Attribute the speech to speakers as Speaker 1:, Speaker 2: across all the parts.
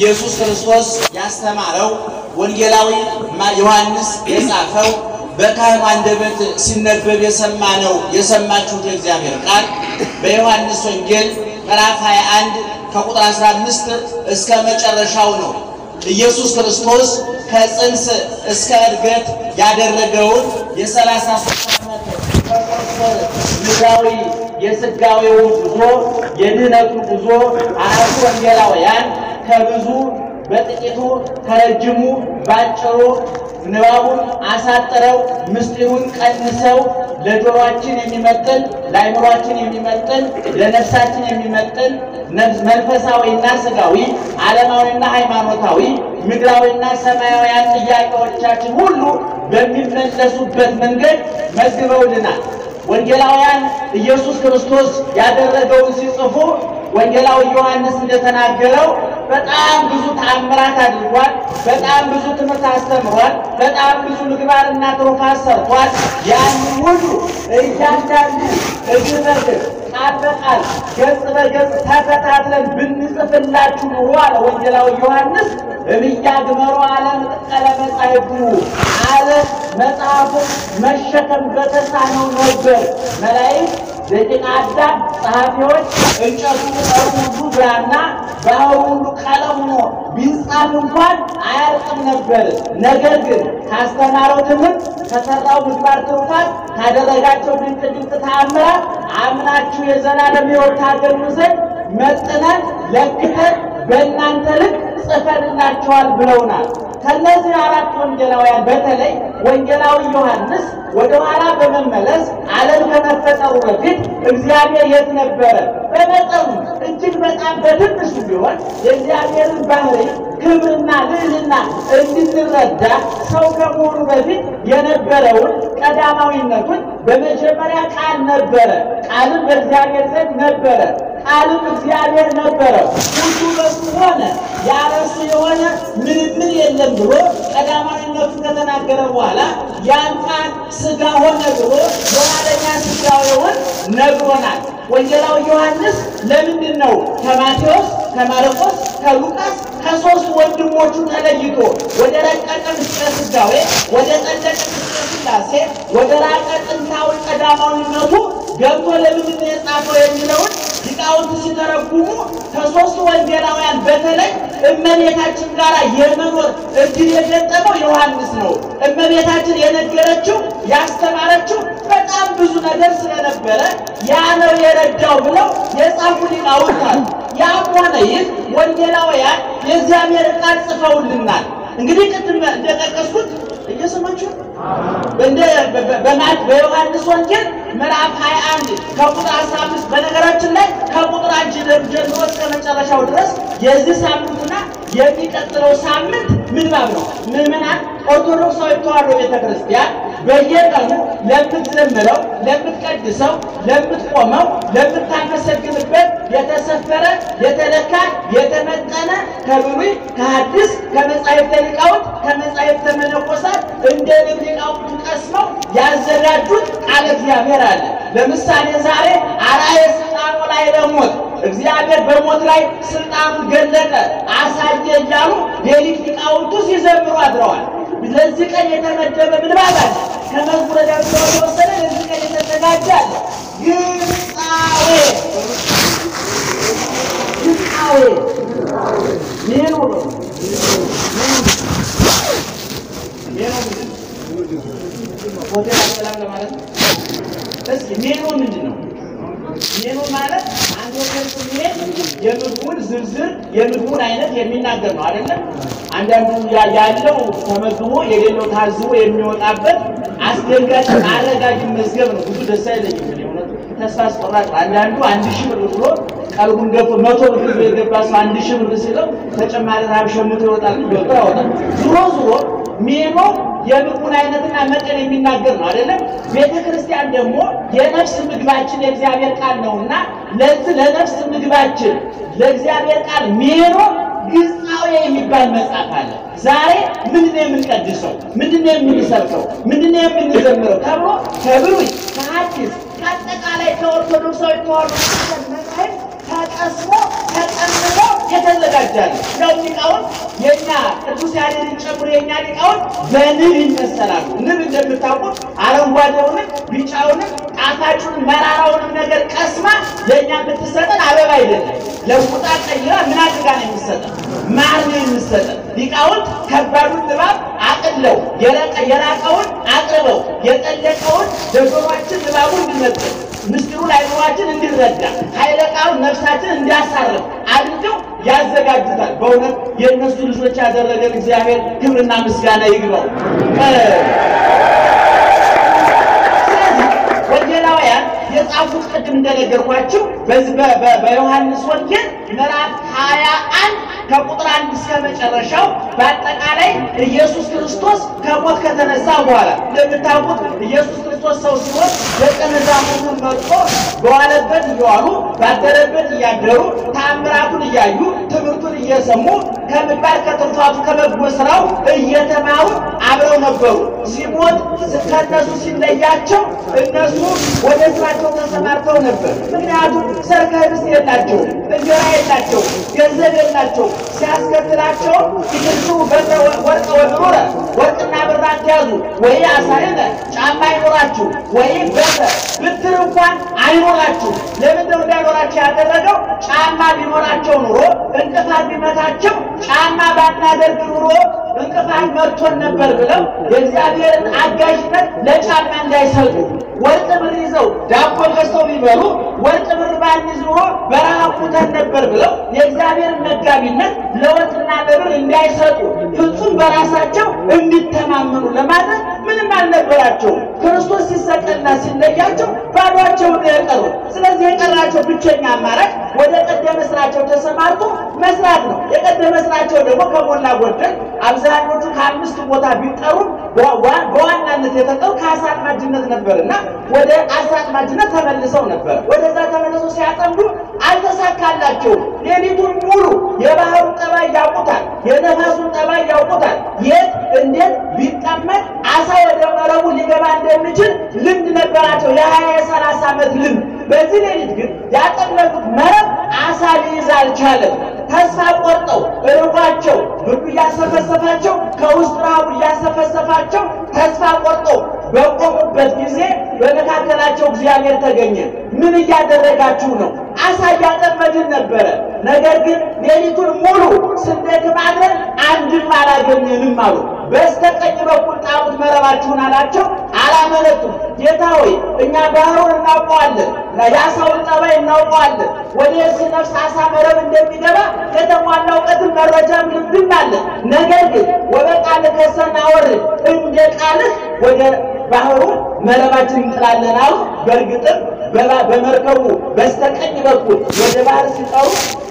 Speaker 1: ኢየሱስ ክርስቶስ ያስተማረው ወንጌላዊ ዮሐንስ የጻፈው በካህኑ አንደበት ሲነበብ የሰማችሁት የእግዚአብሔር ቃል በዮሐንስ ወንጌል ምዕራፍ 21 ከቁጥር 15 እስከ መጨረሻው ነው። ኢየሱስ ክርስቶስ ከጽንስ እስከ ዕርገት ያደረገውን የ33 ዓመት ምድራዊ የሥጋዌውን ጉዞ የድኅነቱን ጉዞ አራቱ ወንጌላውያን ከብዙ በጥቂቱ ከረጅሙ ባጭሩ ንባቡን አሳጥረው ምስጢሩን ቀንሰው ለጆሮአችን የሚመጥን ለአይምሮአችን የሚመጥን ለነፍሳችን የሚመጥን መንፈሳዊና ሥጋዊ ዓለማዊና ሃይማኖታዊ ምድራዊና ሰማያዊያን ጥያቄዎቻችን ሁሉ በሚመለሱበት መንገድ መዝግበውልናል። ወንጌላውያን ኢየሱስ ክርስቶስ ያደረገውን ሲጽፉ ወንጌላዊ ዮሐንስ እንደተናገረው በጣም ብዙ ተአምራት አድርጓል። በጣም ብዙ ትምህርት አስተምሯል። በጣም ብዙ ምግባርና ትሩፋት ሰርቷል። ያን ሁሉ እያንዳንዱ እግር በእግር ቃል በቃል ገጽ በገጽ ተከታትለን ብንጽፍላችሁ ኑሮ አለ ወንጌላዊ ዮሐንስ እብያግመሮ ዓለም ጥቀለ መጻሕፍቱ አለ መጽሐፉን መሸከም በተሳነው ነበር። መላእክት ደቂቀ አዳም ጸሐፊዎች እንጨቱ ጠርሙሱ ብራና ባህሩ ሁሉ ቀለም ሆኖ ቢጻፍ እንኳን አያልቅም ነበር። ነገር ግን ካስተማረው ትምህርት ከሰራው ምግባር ትሩፋት ካደረጋቸው ድንቅ ተአምራት አምናችሁ የዘላለም ሕይወት ታገኙ ዘንድ መጥነን ለክተን በእናንተ ልክ ጽፈንላችኋል ብለውናል። ከነዚህ አራት ወንጌላውያን በተለይ ወንጌላዊ ዮሐንስ ወደ ኋላ በመመለስ ዓለም ከመፈጠሩ በፊት እግዚአብሔር የት ነበረ? በመጠኑ እጅግ በጣም በትንሹ ቢሆን የእግዚአብሔርን ባህሪ ክብርና ልዕልና እንድንረዳ ሰው ከመሆኑ በፊት የነበረውን ቀዳማዊነቱን በመጀመሪያ ቃል ነበረ፣ ቃልም በእግዚአብሔር ዘንድ ነበረ፣ ቃልም እግዚአብሔር ነበረ፣ ሁሉ በሱ ሆነ፣ ያለ እርሱ የሆነ ምንም የለም ብሎ ቀዳማዊነቱን ከተናገረ በኋላ ያን ቃል ሥጋ ሆነ ብሎ የኋለኛ ሥጋዌውን ነግሮናል። ወንጌላዊ ዮሐንስ ለምንድን ነው ከማቴዎስ ከማርቆስ ከሉቃስ ከሦስት ወንድሞቹ ተለይቶ ወደ ረቀቀ ምስጢረ ሥጋዌ ወደ ጸደቀ ምስጢረ ሥላሴ ወደ ራቀ ጥንታዊ ቀዳማዊነቱ ገብቶ ለምንድን ነው የጻፈው የሚለውን ሊቃውንት ሲተረጉሙ ከሦስቱ ወንጌላውያን በተለይ እመቤታችን ጋር የመኖር እድል የገጠመው ዮሐንስ ነው። እመቤታችን የነገረችው ያስተማረችው በጣም ብዙ ነገር ስለነበረ ያ ነው የረዳው ብለው የጻፉ ሊቃውንት አሉ። ያም ሆነ ይህ ወንጌላውያን የእግዚአብሔር ቃል ጽፈውልናል። እንግዲህ ቅድም እንደጠቀስኩት እየሰማችሁ በዮሐንስ ወንጌል ምዕራፍ 21 ከቁጥር 15 በነገራችን ላይ ከቁጥር 1 ጀምሮ እስከ መጨረሻው ድረስ የዚህ ሳምንትና የሚቀጥለው ሳምንት ምንባብ ነው። ምዕመናን ኦርቶዶክሳዊ ተዋሕዶ ቤተክርስቲያን በየቀኑ ለምትዘምረው፣ ለምትቀድሰው፣ ለምትቆመው፣ ለምታመሰግንበት የተሰፈረ የተለካ የተመጠነ ከብሉይ ከሐዲስ ከመጻሕፍተ ሊቃውንት ከመጻሕፍተ መነኮሳት እንደ ሊቃውንቱ ቀስመው ያዘጋጁት ቃለ እግዚአብሔር አለ። ለምሳሌ ዛሬ አርአየ ሥልጣኑ ላይ ለሞት እግዚአብሔር በሞት ላይ ስልጣኑን ገለጠ አሳየ እያሉ ሌሊት ሊቃውንቱ ሲዘምሩ አድረዋል። ለዚህ ቀን የተመደበ ምንባብ አለ። ከመዝሙረ ዳዊት የተወሰነ ለዚህ ቀን የተዘጋጀ አለ። ግብፃዌ ሜኑ ነው። ሆቴል አሰላም ለማለት ነው። እስኪ ሜኑ ምንድን ነው? ሜኑ ማለት አንድ ወገን የምግቡን ዝርዝር የምግቡን አይነት የሚናገር ነው አይደለም? አንዳንዱ ያለው ተመግቦ የሌለው ታዝቦ የሚወጣበት አስደንጋጭ አረጋጊ መዝገብ ነው። ብዙ ደስ አይለኝም ማለት ተስፋ አስቆራጭ። አንዳንዱ 1000 ብር ብሎ ቀልቡን ገፎ 100 ብር የገባ ሰው 1000 ብር ሲለው ተጨማሪ ራብ ሸምቶ ይወጣል ይወጣል። ዙሮ ሜኑ የምግቡን አይነትና መጠን የሚናገር ነው አይደለም? ቤተክርስቲያን ደግሞ የነፍስ ምግባችን የእግዚአብሔር ቃል ነውና ለዚህ ለነፍስ ምግባችን ለእግዚአብሔር ቃል ሜኑ ግብፃዌ የሚባል መጽሐፍ አለ። ዛሬ ምንድነው የምንቀድሰው? ምንድነው የምንሰብከው? ምንድነው የምንዘምረው ተብሎ ከብሉይ ከሐዲስ ከአጠቃላይ ከኦርቶዶክሳዊ ተዋሕዶ መጽሐፍ ተቀስሞ ተቀምጦ የተዘጋጃል ነው። ሊቃውን የኛ ቅዱስ ያሬድን ጨምሮ የኛ ሊቃውን በንብ ይመሰላሉ። ንብ እንደምታውቁት አረንጓዴውን ቢጫውን ጣፋጩን መራራውን ነገር ቀስማ ለኛ የምትሰጠን አበባ አይደለም። ለውጣ ቀይራ ምን አድርጋ ነው የምትሰጠን? ማር ነው የምትሰጠን። ሊቃውን ከባዱን ንባብ አቅለው የራቀውን አቅርበው የጠለቀውን ለጆሮአችን ንባቡ እንዲመጥን ምስጢሩን አይኖራችን እንዲረዳ ኃይለ ቃሉን ነፍሳችን እንዲያሳርፍ አድርገው ያዘጋጁታል። በእውነት የእነሱ ልጆች ያደረገን እግዚአብሔር ክብርና ምስጋና ይግባው። ስለዚህ ወንጌላውያን የጻፉት ቅድም እንደነገርኳችሁ በዮሐንስ ወንጌል ምዕራፍ 21 ከቁጥር 1 እስከ መጨረሻው በአጠቃላይ ኢየሱስ ክርስቶስ ከሞት ከተነሳ በኋላ እንደምታውቁት ኢየሱስ ክርስቶስ ሰው ሲሆን ደቀ መዛሙርቱን መርጦ በዋለበት እየዋሉ ባደረበት እያደሩ ተአምራቱን እያዩ ትምህርቱን እየሰሙ ከምግባር ከትሩፋቱ ከበጎ ስራው እየተማሩ አብረው ነበሩ። ሲሞት ከእነሱ ሲለያቸው እነሱ ወደ ስራቸው ተሰማርተው ነበር። ምክንያቱም ሰርክ ህብስት የላቸው፣ እንጀራ የላቸው፣ ገንዘብ የላቸው። ሲያስከትላቸው ይህሱ ወርቅ ወብሩረ ወርቅና ብር አትያዙ፣ ወይ አሳይነ ጫማ አይኖራችሁ፣ ወይ ብትር እንኳን አይኖራችሁ። ለምንድነው እንዳይኖራቸው ያደረገው? ጫማ ቢኖራቸው ኑሮ እንቅፋት ቢመታቸው ጫማ ባናደርግ ኑሮ እንቅፋት መጥቶን ነበር ብለው የእግዚአብሔርን አጋዥነት ለጫማ እንዳይሰጡ ወርቅ ብር ይዘው ዳቦ ገዝተው ቢበሉ ወርቅ ብር ባንይዝ ኑሮ በረሃ ቁተን ነበር ብለው የእግዚአብሔርን መጋቢነት ለወርቅና ለብር እንዳይሰጡ ፍጹም በራሳቸው እንዲተማመኑ ለማድረግ ምንም አልነበራቸው። ክርስቶስ ሲሰቀልና ሲለያቸው ባዷቸው የቀሩ። ስለዚህ የቀራቸው ብቸኛ አማራጭ ወደ ቀደመ ስራቸው ተሰማርቶ መስራት ነው። የቀደመ ስራቸው ደግሞ ከሞላ ጎደል አብዛኞቹ ከ5 ቦታ ቢጠሩ በዋናነት የተጠሩ ከአሳ አጥማጅነት ነበርና ወደ አሳ አጥማጅነት ተመልሰው ነበር። ወደዛ ተመልሰው ሲያጠምዱ አልተሳካላቸውም። ሌሊቱን ሙሉ የባህሩን ጠባይ ያውቁታል፣ የነፋሱን ጠባይ ያውቁታል። የት እንዴት ቢጠመድ አሳ ወደ መረቡ ሊገባ እንደሚችል ልምድ ነበራቸው፣ የ20-30 ዓመት ልምድ። በዚህ ሌሊት ግን ያጠመዱት መረብ አሳ ሊይዝ አልቻለም። ተስፋ ቆርጠው እርቧቸው ብርዱ እያሰፈሰፋቸው ከውስጥ ረሃቡ እያሰፈሰፋቸው ተስፋ ቆርጠው በቆሙበት ጊዜ በመካከላቸው እግዚአብሔር ተገኘ። ምን እያደረጋችሁ ነው? አሳ እያጠመድን ነበረ፣ ነገር ግን ሌሊቱን ሙሉ ስንደክም አድረን አንድም አላገኘንም አሉ። በስተቀኝ በኩል ጣሉት መረባችሁን አላቸው። አላመለጡም። ጌታ ሆይ እኛ ባህሩን እናውቀዋለን፣ የአሳውን ጠባይ እናውቀዋለን፣ ወደዚህ ነፍስ አሳ መረብ እንደሚገባ የተሟላ እውቀትም መረጃም ልምድም አለን። ነገር ግን ወበቃልከ ሰናወርድ እንደ ቃልህ ወደ ባህሩ መረባችን እንጥላለን አሉ። በእርግጥም በመርከቡ በስተቀኝ በኩል ወደ ባህር ሲጠሩ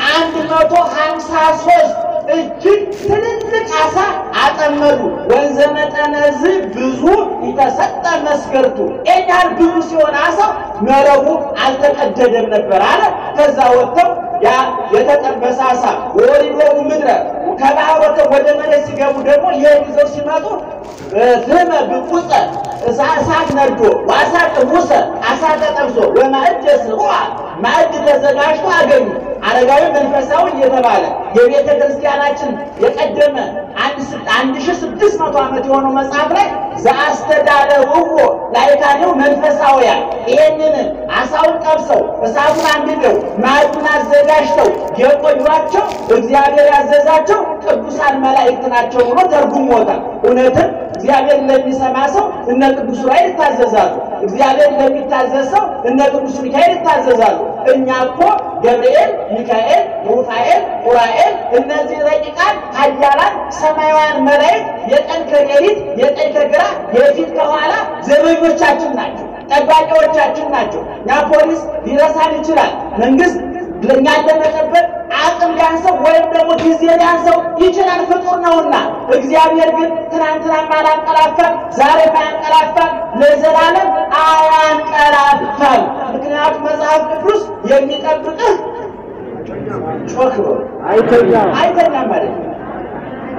Speaker 1: 153 እጅግ ትልልቅ አሳ አጠመዱ። ወንዘ መጠነዝ ብዙ ይተሰጠ መስገርቱ። ያህል ብዙ ሲሆን አሳው መረቡ አልተቀደደም ነበር አለ። ከዛ ወጥተው ያ የተጠበሰ አሳ ወሪዶሙ ምድረ ከባህር ወጥተው ወደ መሬት ሲገቡ ደግሞ ይዘው ሲመጡ ዝመ ብቁፀ እሳት ነዶ ዋሳ ጥሙሰ አሳ ተጠብሶ ወማዕድ ስሩዓ ማዕድ ተዘጋጅቶ አገኙ። አረጋዊ መንፈሳዊ እየተባለ የቤተ ክርስቲያናችን የቀደመ 1600 ዓመት የሆነው መጽሐፍ ላይ ዘአስተዳለውዎ ላይካኔው መንፈሳውያን ይሄንን አሳውን ጠብሰው እሳቱን አንድደው ማዕዱን አዘጋጅተው የቆዩዋቸው እግዚአብሔር ያዘዛቸው ቅዱሳን መላእክት ናቸው ብሎ ተርጉሞታል። እውነትም እግዚአብሔር ለሚሰማ ሰው እነ ቅዱስ ዑራኤል ይታዘዛሉ። እግዚአብሔር ለሚታዘዝ ሰው እነ ቅዱስ ሚካኤል ይታዘዛሉ። እኛ እኮ ገብርኤል፣ ሚካኤል፣ ሩፋኤል፣ ዑራኤል እነዚህ ረቂቃን ኃያላን ሰማያውያን መላእክት የቀን ከሌሊት የቀኝ ከግራ የፊት ከኋላ ዘበኞቻችን ናቸው፣ ጠባቂዎቻችን ናቸው። ያ ፖሊስ ሊረሳን ይችላል። መንግስት ለኛን ለመጠበቅ አቅም ሊያንሰው ወይም ደግሞ ጊዜ ሊያንሰው ይችላል፣ ፍጡር ነውና። እግዚአብሔር ግን ትናንትናም አላንቀላፋም፣ ዛሬም አያንቀላፋም፣ ለዘላለም አያንቀላፋም። ምክንያቱም መጽሐፍ ቅዱስ የሚጠብቅህ ጮክ ብሎ አይተኛም ማለት ነው።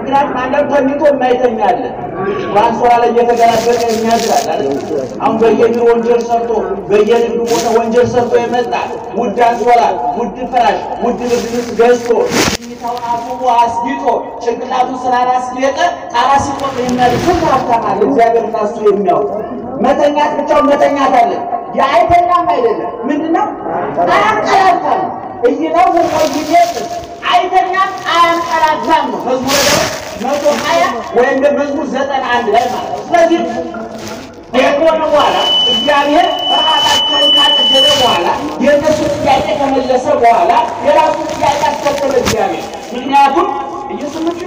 Speaker 1: ምክንያቱም አንዳንድ ተኝቶ የማይተኛል ዋንሶላ ላይ እየተገላበጠ የሚያድራል አይደል? አሁን በየቢሮ ወንጀል ሰርቶ በየንግዱ ቦታ ወንጀል ሰርቶ የመጣ ውድ አንሶላ፣ ውድ ፍራሽ፣ ውድ ብርድ ልብስ ገዝቶ ይታው አፉ አስጊጦ ጭንቅላቱ ስላላስጌጠ ጣራ ሲቆም የሚያድር ስንት ሀብታም አለ። እግዚአብሔር እሱ የሚያውቅ መተኛት ብቻው መተኛት አለ። የአይተኛም አይደለም ምንድነው አያንቀላፋም እይነው ወይዬት አይተኛም አያንቀላፋም ነው መዝሙረ ዳዊት 120 ወይም መዝሙር 91 ላይ ማለት ነው። ስለዚህ የቆመ በኋላ እግዚአብሔር ራሳቸውን ካጠገበ በኋላ የነሱ ጥያቄ ከመለሰ በኋላ የራሱ ጥያቄ አስከተለ እግዚአብሔር። ምክንያቱም እየሰማችሁ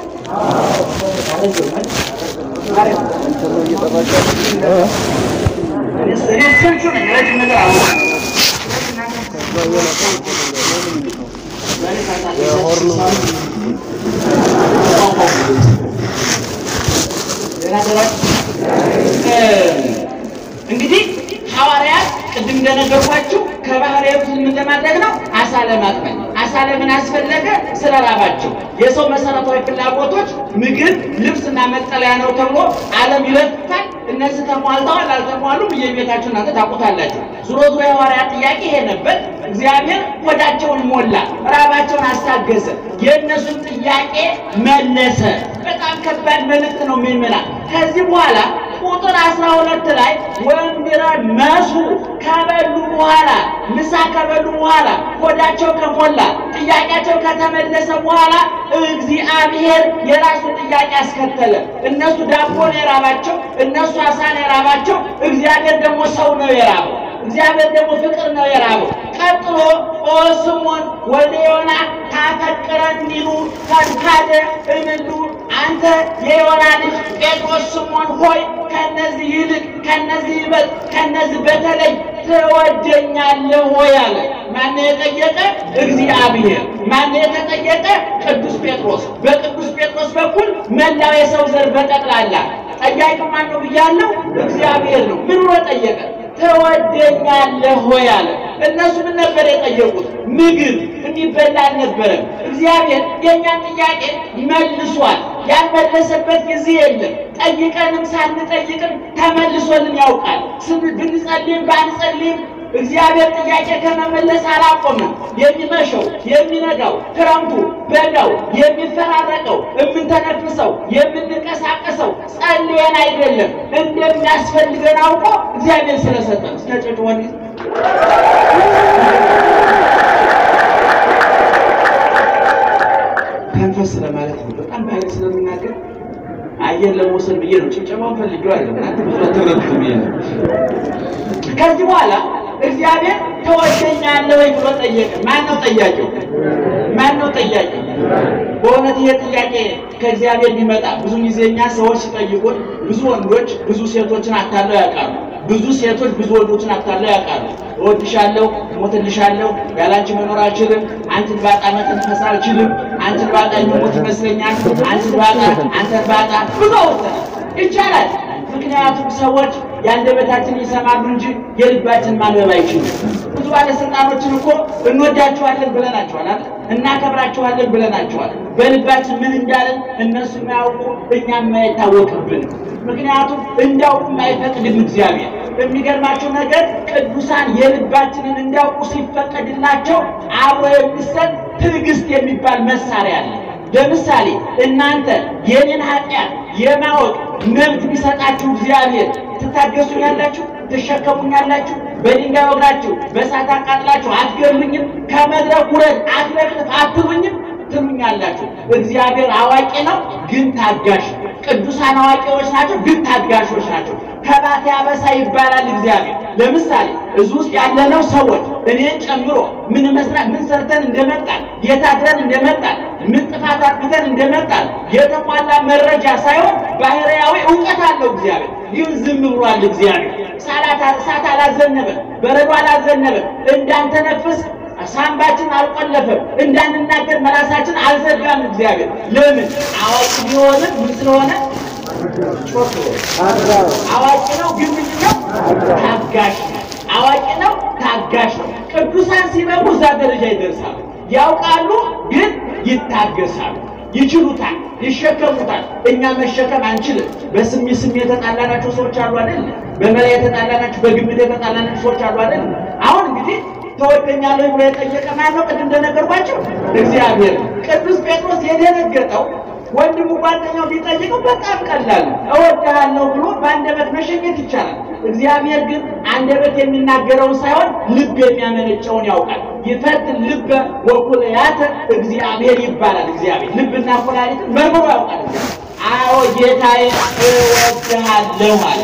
Speaker 1: እንግዲህ ሐዋርያት ቅድም እንደነገርኳችሁ ከባህሪያቱ ምን ለማድረግ ነው? አሳ ለማጥመድ። አሳ ለምን አስፈለገ? ስለራባቸው። የሰው መሰረታዊ ፍላጎቶች ምግብ፣ ልብስና መጠለያ ነው ተብሎ ዓለም ይለፋል። እነዚህ ተሟልተዋል አልተሟሉም በየቤታችሁ እናንተ ታውቁታላችሁ። ዙሮ ዙሮ የሐዋርያት ጥያቄ ይሄ ነበር። እግዚአብሔር ሆዳቸውን ሞላ፣ ራባቸውን አስታገሰ፣ የእነሱን ጥያቄ መለሰ። በጣም ከባድ መልእክት ነው የሚመራ። ከዚህ በኋላ ቁጥር 12 ላይ ወንድራ መሱ ከበሉ በኋላ ምሳ ከበሉ በኋላ ሆዳቸው ከሞላ ጥያቄያቸው ከተመለሰ በኋላ እግዚአብሔር የራሱን ጥያቄ አስከተለ። እነሱ ዳቦ ነው የራባቸው፣ እነሱ አሳ ነው የራባቸው፣ እግዚአብሔር ደግሞ ሰው ነው የራበው። እግዚአብሔር ደግሞ ፍቅር ነው የራበው። ቀጥሎ ኦ ስምዖን ወልደ ዮና ታፈቅረኒኑ ፈድፋደ እምሉ አንተ የዮና ልጅ ጴጥሮስ ስምዖን ሆይ ከነዚህ ይልቅ ከነዚህ ይበልጥ ከነዚህ በተለይ ትወደኛለህ ሆይ አለ። ማን የጠየቀ? እግዚአብሔር። ማን የተጠየቀ? ቅዱስ ጴጥሮስ። በቅዱስ ጴጥሮስ በኩል መላው የሰው ዘር በጠቅላላ ጠያቂው ማን ነው ብያለሁ? እግዚአብሔር ነው። ምን ብሎ ጠየቀ? ትወደኛለህ ሆይ አለ። እነሱ ምን ነበር የጠየቁት? ምግብ እንዲበላ አልነበረም። እግዚአብሔር የኛን ጥያቄ መልሷል። ያልመለሰበት ጊዜ የለም። ጠይቀንም ሳንጠይቅም ተመልሶልን ያውቃል። ብንጸልይም ባንጸልይም እግዚአብሔር ጥያቄ ከመመለስ አላቆመም። የሚመሸው የሚነጋው ክረምቱ በጋው የሚፈራረቀው የምንተነፍሰው የምንቀሳቀሰው ጸልየን አይደለም፣ እንደሚያስፈልገን አውቆ እግዚአብሔር ስለሰጠን ስለጨጭ ወንድ ከንፈስ ለማለት ነው። በጣም ባይል ስለምናገር አየር ለመውሰድ ብዬ ነው። ጭብጨባውን ፈልጌው አይደለም። አንተ ብዙ ተረድኩ ብዬ ነው። ከዚህ በኋላ እግዚአብሔር ተወደኛለህ ወይ ብሎ ጠየቀ። ማን ነው ጠያቂው? ማን ነው ጠያቂው? በእውነት ይሄ ጥያቄ ከእግዚአብሔር ቢመጣ ብዙ ጊዜኛ ሰዎች ሲጠይቁን ብዙ ወንዶች ብዙ ሴቶችን አታለው ያውቃሉ። ብዙ ሴቶች ብዙ ወንዶችን አታለው ያውቃሉ። እወድሻለሁ፣ እሞትልሻለሁ፣ ያላንቺ መኖር አልችልም፣ አንቺን ባጣ መተንፈስ አልችልም፣ አንቺን ባጣ የምሞት ይመስለኛል፣ አንቺን ባጣ አንተን ባጣ ብዙ አውርተናል። ይቻላል። ምክንያቱም ሰዎች ያንደበታችን ይሰማሉ እንጂ የልባችን ማንበብ አይችሉም። ብዙ ባለስልጣኖችን እኮ እንወዳቸዋለን ብለናቸዋል አይደል? እናከብራቸዋለን ብለናቸዋል። በልባችን ምን እንዳለን እነሱ የማያውቁ እኛም የማይታወቅብን። ምክንያቱም እንዳውቁ የማይፈቅድም እግዚአብሔር። የሚገርማቸው ነገር ቅዱሳን የልባችንን እንዳውቁ ሲፈቀድላቸው አብሮ የሚሰጥ ትዕግስት የሚባል መሳሪያ አለ። ለምሳሌ እናንተ የኔን ኃጢአት የማወቅ መብት ቢሰጣችሁ እግዚአብሔር ትታገሱኛላችሁ? ትሸከሙኛላችሁ? በድንጋይ ወግራችሁ በእሳት አቃጥላችሁ አትገሉኝም? ከመድረክ ውረድ አትለቅልፍ አትሉኝም? ትሉኛላችሁ። እግዚአብሔር አዋቂ ነው ግን ታጋሽ። ቅዱሳን አዋቂዎች ናቸው ግን ታጋሾች ናቸው። ከባት ያበሳ ይባላል እግዚአብሔር። ለምሳሌ እዚህ ውስጥ ያለነው ሰዎች እኔን ጨምሮ ምን መስራት ምን ሰርተን እንደመጣን የታድረን እንደመጣን ምን ጥፋት አጥፍተን እንደመጣን የተሟላ መረጃ ሳይሆን ባህሪያዊ ዕውቀት አለው እግዚአብሔር። ይሁን ዝም ብሏል እግዚአብሔር። እሳት አላዘነበ፣ በረዶ አላዘነበ፣ እንዳንተነፍስ ሳምባችን አልቆለፈም፣ እንዳንናገር መራሳችን አልዘጋም እግዚአብሔር። ለምን? አዋቂ ቢሆንም ምን ስለሆነ ጮክ አዋቂ ነው ግን ምንድነው? ታጋሽ ነው። አዋቂ ነው ታጋሽ ነው። ቅዱሳን ሲበቁ እዛ ደረጃ ይደርሳሉ። ያውቃሉ ግን ይታገሳሉ። ይችሉታል ይሸከሙታል እኛ መሸከም አንችልም በስሜ የተጣላናቸው ሰዎች አሉ አይደል በመላይ የተጣላናቸው በግምት የተጣላናቸው ሰዎች አሉ አይደል አሁን እንግዲህ ተወደኛለህ ብሎ የጠየቀ ማን ነው ቅድም እንደነገርኳቸው እግዚአብሔር ቅዱስ ጴጥሮስ የደነገጠው ወንድሙ ጓደኛው ቢጠይቀው በጣም ቀላል እወድሃለሁ ብሎ በአንደበት መሸኘት ይቻላል እግዚአብሔር ግን አንደበት የሚናገረው ሳይሆን ልብ የሚያመነጨውን ያውቃል ይፈትን ልብ ወኩላያተ እግዚአብሔር ይባላል እግዚአብሔር ልብና ኩላሊት መርምሮ ያውቃል አዎ ጌታዬ እወድሃለሁ አለ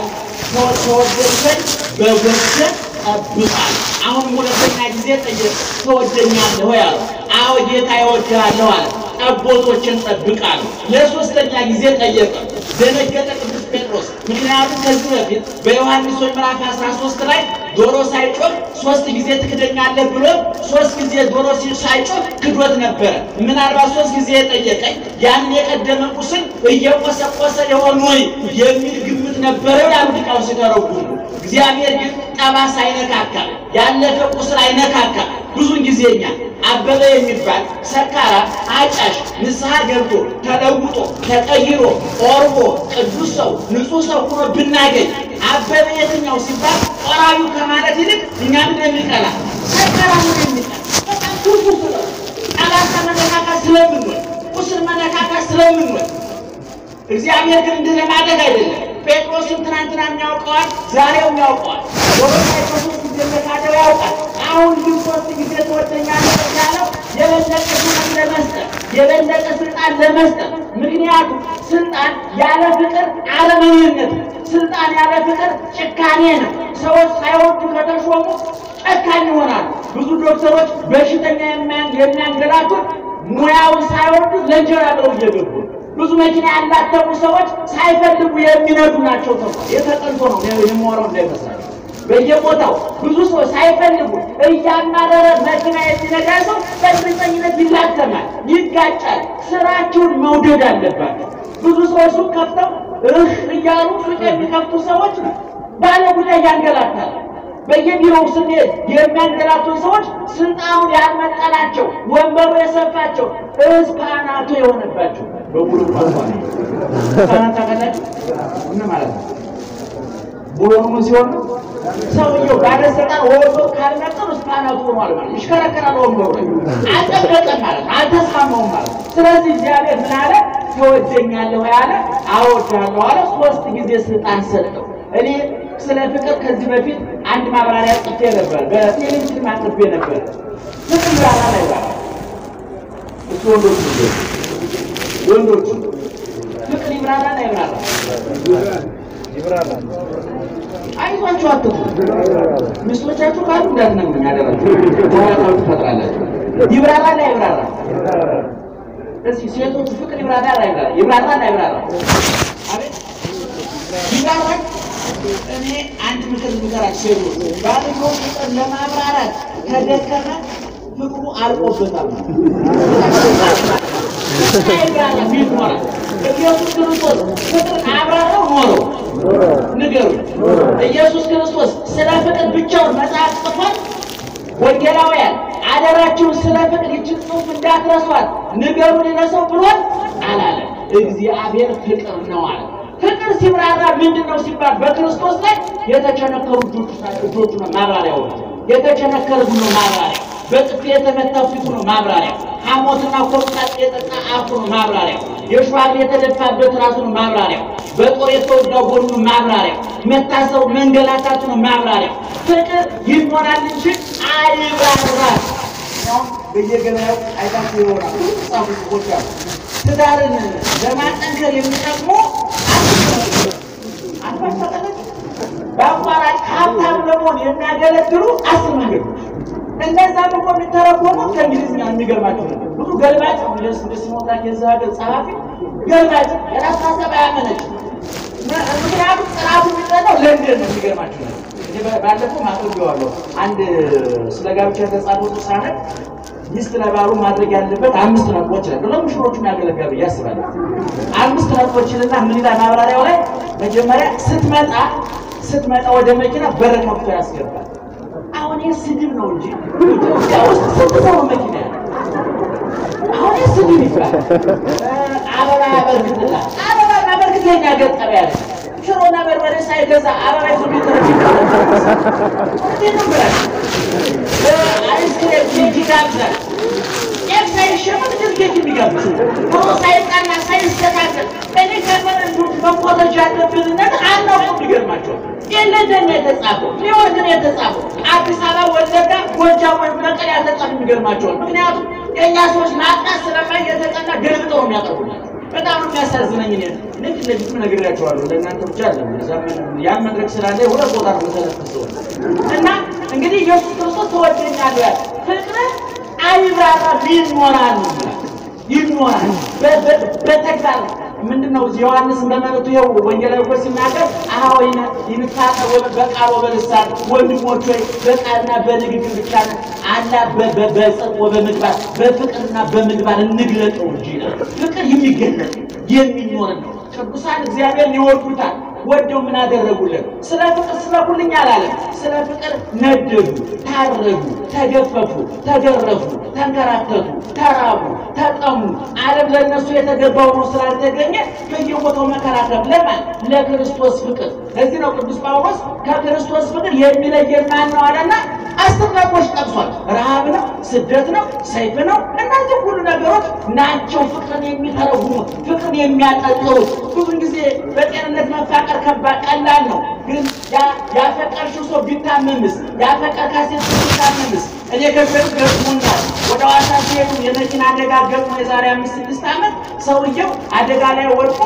Speaker 1: ተወደድከኝ በጎቼን ጠብቃል አሁን ሁለተኛ ጊዜ ጠየቀ ተወደኛለህ ወይ አለ አዎ ጌታዬ እወድሃለሁ አለ ጠቦቶችን ጠብቃል ለሶስተኛ ጊዜ ጠየቀ ደነገጠ ቅዱስ ጴጥሮስ ምክንያቱም ከዚህ በፊት በዮሐንስ ምዕራፍ 13 ላይ ዶሮ ሳይጮህ 3 ጊዜ ትክደኛለህ ብሎ 3 ጊዜ ዶሮ ሳይጮህ ክዶት ነበር ምናልባት 3 ጊዜ ጠየቀኝ ያን የቀደመ ቁስል እየቆሰቆሰ ይሆን ወይ የሚል ግምት ነበር ያልቃው ሲተረጉሙ እግዚአብሔር ግን ጠባሳ አይነካካ ያለፈ ቁስል አይነካካ ብዙ ጊዜኛ አበበ የሚባል ሰካራ አጫሽ ንስሐ ገብቶ ተለውጦ ተቀይሮ ኦርቦ ቅዱስ ሰው ንጹህ ሰው ሆኖ ብናገኝ አበበ የትኛው ሲባል ቆራቢው ከማለት ይልቅ እኛም እንደሚቀላ ሰካራ ነው የሚቀላ በጣም ብዙ ነው ጠባሳ መነካካ ስለምንወድ ቁስል መነካካ ስለምንወድ እግዚአብሔር ግን እንደማደግ አይደለም ጴጥሮስን ትናንትና የሚያውቀዋል ዛሬው ያውቀዋል ወሮታው ሶስት ጊዜ መካደው ያውቃል አሁን ግን ሶስት ጊዜ ተወደኛለህ ያለው የበለጠ ስልጣን ለመስጠት የበለጠ ስልጣን ለመስጠት ምክንያቱም ስልጣን ያለ ፍቅር አለመኝነት ስልጣን ያለ ፍቅር ጭካኔ ነው ሰዎች ሳይወዱ ከተሾሙ ጨካኝ ይሆናሉ ብዙ ዶክተሮች በሽተኛ የሚያንገላቱት ሙያውን ሳይወዱ ለእንጀራ ብለው እየገቡ ብዙ መኪና ያላቸው ሰዎች ሳይፈልጉ የሚነዱ ናቸው ተብሎ የተጠንቶ ነው የሞራው እንዳይመስላል በየቦታው ብዙ ሰው ሳይፈልጉ እያማረረ መኪና የሚነዳ ሰው በእርግጠኝነት ይላተማል ይጋጫል ስራቸውን መውደድ አለባቸው ብዙ ሰዎች ሱቅ ከፍተው እያሉ ሱቅ የሚከፍቱ ሰዎች ባለ ጉዳይ ያንገላታል በየቢሮው ስንሄድ የሚያንገላቱ ሰዎች ስልጣኑን ያልመጠናቸው ወንበሩ የሰፋቸው እስፓናቱ የሆነባቸው በሙሉ ቋንቋ እስፓናታ ካላችሁ ምን ማለት ነው ቡሮኑ ሲሆን ሰውየው ባለስልጣን ወርዶ ካልመጠኑ እስፓናቱ ሆኗል ማለት ይሽከረከራል ወንበሩ አልጠበቀም ማለት አልተስማማውም ማለት ስለዚህ እግዚአብሔር ምን አለ ተወደኛለህ ያለ አወድሃለሁ አለ 3 ጊዜ ስልጣን ሰጠው እኔ ስለ ፍቅር ከዚህ በፊት አንድ ማብራሪያ ጽፌ ነበር በቴሌቪዥን ማጥቤ ነበር ፍቅር ያላ ላይ እሱ ወንዶች ፍቅር ይብራራ ላይ ይብራራ አይዟችሁ አትፉ ምስሎቻችሁ ካሉ እንዳትነግሩ ያደረጋችሁ ታውቃላችሁ ተፈጥራላችሁ ይብራራ ላይ ይብራራ እዚህ ሴቶች ፍቅር ይብራራ ላይ ይብራራ አቤት ይብራራ እኔ አንድ ምክር ልንገራችሁ ባልየው ፍቅር ለማብራራት ተደከመ ፍቅሩ አልቆበታል አይጋራ ቢሆን ኢየሱስ ክርስቶስ ፍቅር አብራራው ኖሮ ንገሩ ኢየሱስ ክርስቶስ ስለ ፍቅር ብቻውን መጽሐፍ ጽፏል ወንጌላውያን አደራችሁ ስለ ፍቅር ይችን ጽሑፍ እንዳትረሷት ንገሩ ለሰው ብሏል አላለ እግዚአብሔር ፍቅር ነው አለ ፍቅር ሲብራራ ምንድነው ሲባል በክርስቶስ ላይ የተቸነከሩ እጆቹ ነው ማብራሪያው የተቸነከሩ ነው ማብራሪያ በጥፊ የተመታው ፊቱ ነው ማብራሪያ ሐሞትና ኮርጣት የጠጣ አፉ ነው ማብራሪያ የሽዋብ የተደፋበት ራሱ ነው ማብራሪያ በጦር የተወጋው ጎኑ ማብራሪያ መታሰው መንገላታቱ ነው ማብራሪያ ፍቅር ይሞራል እንጂ አይብራራም ነው በየገበያው አይታችሁ ይሆናል ጻፉ ቦታ ትዳርን ለማጠንከር የሚጠቅሙ አንፈሰቀለች ባቋራጭ ሀብታም ለመሆን የሚያገለግሉ 10 መንገዶች እነዛ ደግሞ የሚተረጎሙ ከእንግሊዝኛ የሚገርማቸው ብዙ ገልባጭ እንደሲሞታ ከዛደ ጸሐፊ ገልባጭ የራስ ሀሳብ አያመነጭ ምክንያቱም ጥራቱ የሚጠናው ለንደን ነው የሚገርማቸው ባለፈው ማጥቢዋለሁ አንድ ስለ ጋብቻ የተጻፈው ሰነድ ሚስት ለባሉ ማድረግ ያለበት 5 ነጥቦች ነው ለሙሽሮቹ የሚያገለግሉ ያስባል 5 ነጥቦችንና ምን ይላል ማብራሪያው ላይ መጀመሪያ ስትመጣ ወደ መኪና በር ከፍቶ ያስገባል አሁን የስድብ ነው እንጂ ኢትዮጵያ ውስጥ ስትሰው መኪና አሁን አስቡ ይባላል አበባ በርግጥላ አበባ በርግጥለኛ ገጠር ያለ ሽሮና በርበሬ ሳይገዛ አበባ ይዞ ይተረፍቃል አይስክሬም ኬክ ይጋብዛል ሳይሸመት ድርጊት የሚጋብዝ ሳይጣና ሳይስተካከል እኔ ከመንዱ መቆረጃ ያለብን ነገር አናውቅም ይገርማቸዋል የለደን የተጻፈው ሊወርድን የተጻፈው አዲስ አበባ ወለጋ ጎጃም ወይ መቀሌ የተጻፈው የሚገርማቸዋል ምክንያቱም የኛ ሰዎች ማጣት ስለማይ የተጠና ገልብጠው የሚያቀርቡት በጣም የሚያሳዝነኝ ነው ለዚህ ነግሬያቸዋለሁ ለእናንተ ብቻ አይደለም ዘመን ያን መድረክ ስላለ ወደ ቦታ ነው ተለፈሰው እና እንግዲህ ኢየሱስ ክርስቶስ ተወደኛል ያ ፍቅር አይብራራ ቢኖራል ይኖራል በተግባር ምንድነው ዮሐንስ እንደመረጡ ይው ወንጌላዊ ቆስ ሲናገር አሁን ይንታቀው በቃል ወበልሳን ወንድሞች ወይ በቃልና በንግግር ብቻ አላ በጽድቅ ወበምግባር በፍቅርና በምግባር እንግለጠው እንጂ ፍቅር የሚገለጥ የሚኖር ነው ቅዱሳን እግዚአብሔር ይወዱታል ወደው ምን አደረጉልን ስለ ፍቅር ስለኩልኛ አላለም ስለ ፍቅር ነደዱ ታረዱ ተገፈፉ ተገረፉ ተንከራተቱ ተራቡ ተጠሙ ዓለም ለነሱ የተገባው ነው ስላልተገኘ በየቦታው መከራከር ለማን ለክርስቶስ ፍቅር ለዚህ ነው ቅዱስ ጳውሎስ ከክርስቶስ ፍቅር የሚለየን ማን ነው አለና አስተማቆች ጠቅሷል ረሃብ ነው ስደት ነው ሰይፍ ነው እነዚህ ሁሉ ነገሮች ናቸው ፍቅርን የሚተረጉሙ ፍቅርን የሚያጠጥሩት ብዙ ጊዜ በጤንነት መፋቀር ቀላል ነው ግን ያፈቀርሽው ሰው ቢታመምስ ያፈቀርካሴት ቢታመምስ እኔ ከፈር ገርሞና ወደ ዋሳ ሲሄዱ የመኪና አደጋ ገጥሞ የዛሬ 5-6 ዓመት ሰውየው አደጋ ላይ ወድቆ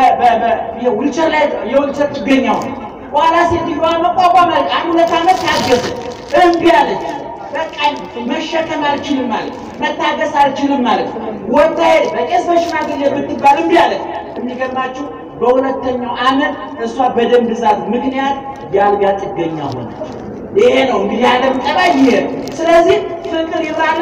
Speaker 1: የዊልቸር ላይ የዊልቸር ጥገኛው ዋላ ሴትዮዋ መቋቋም አንድ 2 ዓመት ታገሰ እምቢ አለች በቃ መሸከም አልችልም ማለት መታገስ አልችልም ማለት ወጣይ በቄስ በሽማግሌ ብትባል እምቢ አለች የሚገርማችሁ በሁለተኛው ዓመት እሷ በደም ብዛት ምክንያት ያልጋ ጥገኛ ሆነች ይሄ ነው እንግዲህ ዓለም ጠባይ ይሄ ስለዚህ ፍቅር ይብራራ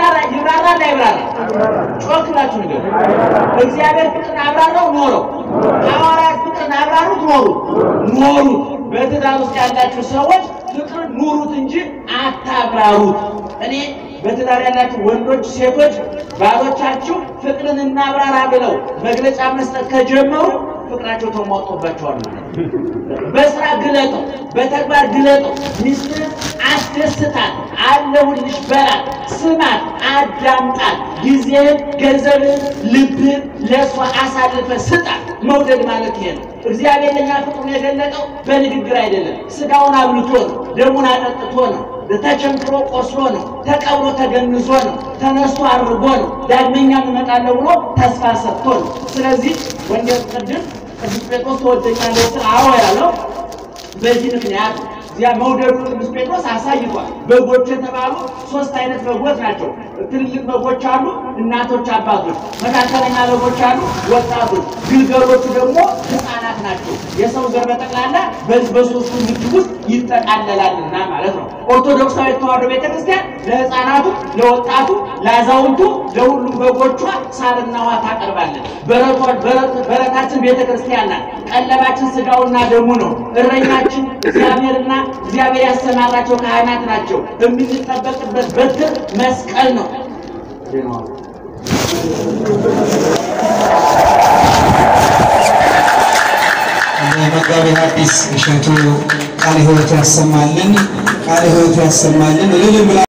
Speaker 1: ጮክላችሁ ነገር እግዚአብሔር ፍቅርን አብራራው ኖሮ ሐዋርያት ፍቅርን አብራሩት ኖሩ በትዳር ውስጥ ያላችሁ ሰዎች ፍቅርን ኑሩት እንጂ አታብራሩት እኔ በትዳር ያላችሁ ወንዶች ሴቶች ባሎቻችሁ ፍቅርን እናብራራ ብለው መግለጫ መስጠት ከጀመሩ ፍቅራቸው ተሟጦባቸዋል በስራ ግለጠው በተግባር ግለጠው ሚስትህን አስደስታት አለሁልሽ በላት ስማት አዳምጣት ጊዜህን ገንዘብህን ልብህን ለሷ አሳልፈህ ስጣት መውደድ ማለት ይሄ ነው እግዚአብሔር ለኛ ፍቅሩን የገለጠው በንግግር አይደለም ስጋውን አብልቶ ነው ደሙን አጠጥቶ ነው ተቸንክሮ ቆስሎ ነው ተቀብሮ ተገንዞ ነው ተነስቶ አርጎ ነው ዳግመኛ መጣለው ብሎ ተስፋ ሰጥቶ ነው ስለዚህ ወንጌል ቅዱስ ጴጥሮስ ተወደኛለሁ አዎ ያለው በዚህ ምክንያት ያ መውደዱ ቅዱስ ጴጥሮስ አሳይቷል በጎች የተባሉ 3 አይነት በጎች ናቸው ትልልቅ በጎች አሉ እናቶች አባቶች መካከለኛ በጎች አሉ ወጣቶች ግልገሎቹ ደግሞ ህፃናት ናቸው የሰው ዘር በጠቅላላ በሶስቱ ምድብ ውስጥ ይጠቃለላልና ማለት ነው ኦርቶዶክሳዊ ተዋሕዶ ቤተክርስቲያን ለህፃናቱ ለወጣቱ ለአዛውንቱ ለሁሉም በጎቿ ሳርና ውሃ ታቀርባለች በረታችን ቤተክርስቲያን ናት ቀለባችን ስጋውና ደሙ ነው እረኛችን እግዚአብሔርና እግዚአብሔር ያሰማራቸው ካህናት ናቸው የሚጠበቅበት በትር መስቀል ነው
Speaker 2: መጋቤ ሐዲስ እሸቱ ቃለ ሕይወት ያሰማልን